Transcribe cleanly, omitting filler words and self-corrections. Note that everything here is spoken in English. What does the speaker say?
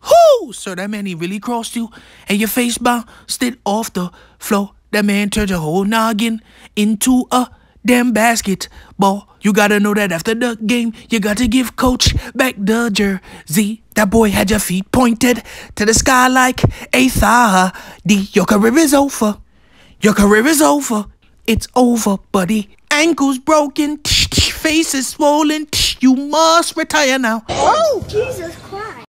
Whoo! Sir, that man, he really crossed you, and your face bounced it off the floor. That man turned your whole noggin into a damn basketball. You gotta know that after the game, you gotta give coach back the jersey. That boy had your feet pointed to the sky like a thigh. Your career is over. Your career is over. It's over, buddy. Ankles broken, face is swollen. You must retire now. Oh, Jesus Christ.